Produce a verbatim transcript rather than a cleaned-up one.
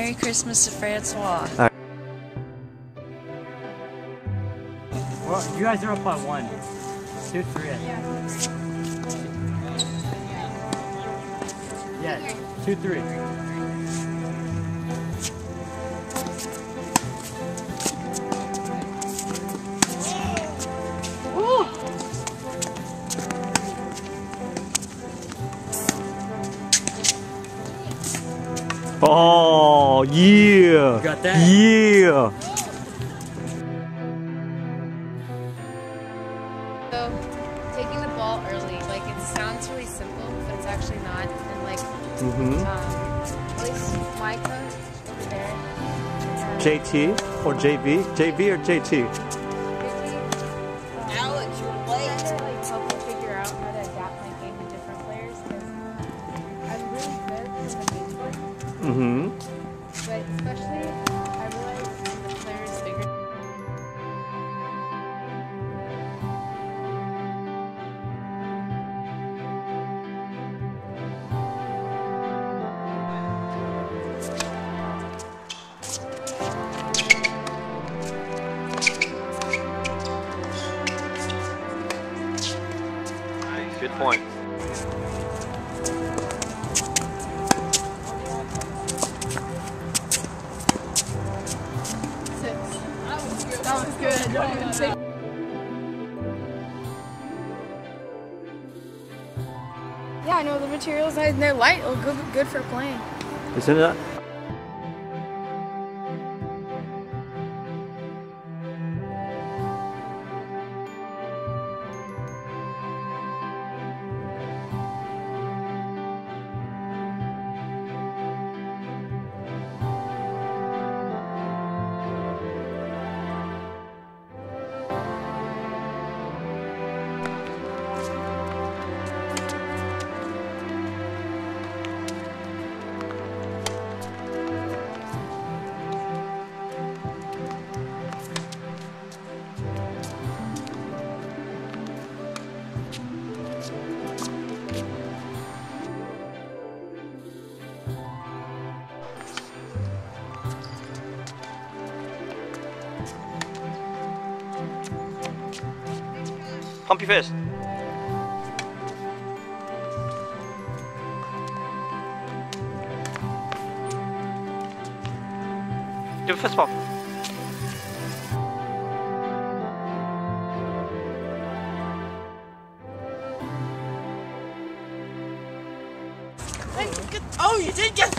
Merry Christmas to Francois. Right. Well, you guys are up by one. Two, three. Yeah. Yeah, two, three. Oh, yeah. You got that? Yeah. So, taking the ball early, like it sounds really simple, but it's actually not. And like, Mm-hmm. um, at least my coach over there. um, J T or J V? J V or J T? Alex, you're late. Trying to like help me figure out how to adapt my game to different players because I'm really good from the base work, Mm-hmm. but especially I realize when the players figure. Nice, good point. That was good. Don't even say. Yeah, I know the materials and they're light. Oh, good, good for playing. Isn't it? Pump your fist. Do a fist bump. Oh, you did get